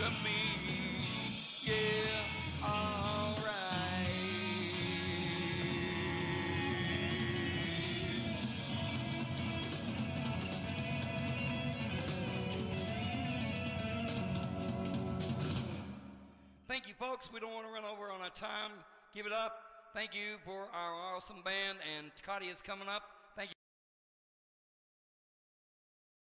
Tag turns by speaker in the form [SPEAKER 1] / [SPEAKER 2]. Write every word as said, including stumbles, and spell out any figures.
[SPEAKER 1] to me. Yeah, alright. Thank you, folks. We don't want to run over on our time. Give it up. Thank you for our awesome band, and Cotty is coming up.